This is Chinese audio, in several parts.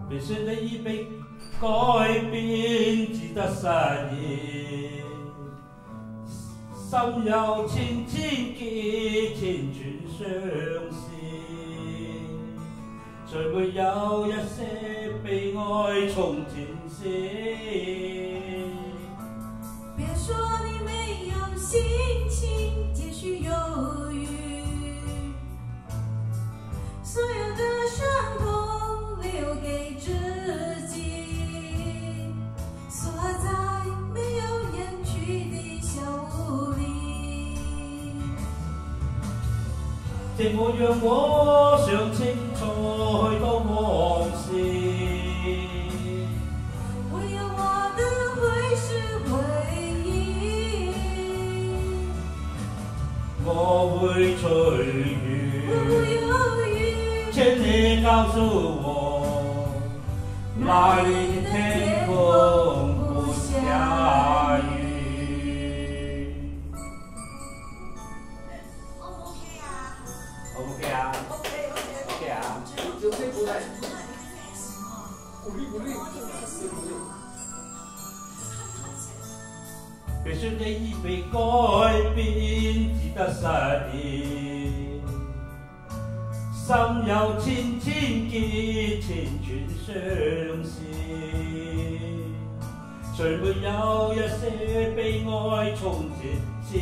别说你已被改变，只得失意。心有千千结，千串相思，再没有一些悲哀从前些。 别说你没有心情，皆许犹豫。所有的伤痛留给自己，锁在没有烟去的小屋里。 这模样我尚清楚许多往事， 唯有我的会是回忆。 我会随缘。请你告诉我，哪里的天空不下雨？OK 啊 ？OK 啊？ 有这鼓来，鼓励。 别说你已被改变，只得失意。心有千千结，千串相思，谁没有一些悲哀从前些？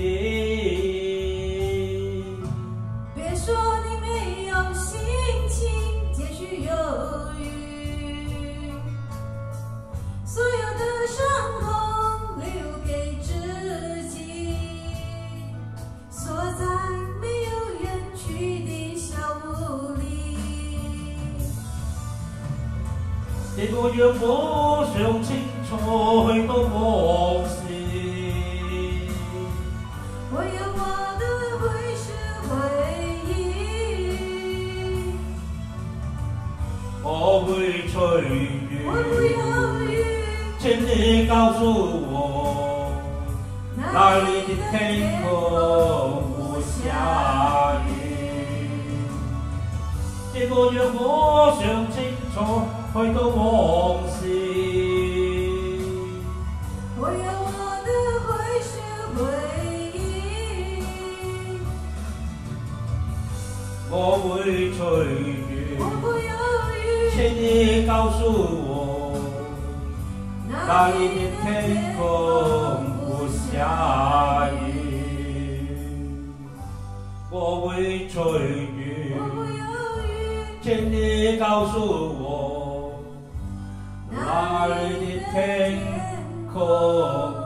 别说你没有心情，皆许犹豫。所有的伤痛留给自己，锁在没有远去的小屋里。 这模样我尚清楚许多往事， 唯有我的会是回忆。 我会随缘。 我不犹豫， 请你告诉我，哪里的天空不下雨？这模样我尚清楚许多往事， 唯有我的会是回忆。 我会随缘。 我不犹豫， 请你告诉我，哪里的天空不下雨？我会随缘。 我不犹豫， 请你告诉我，哪里的天空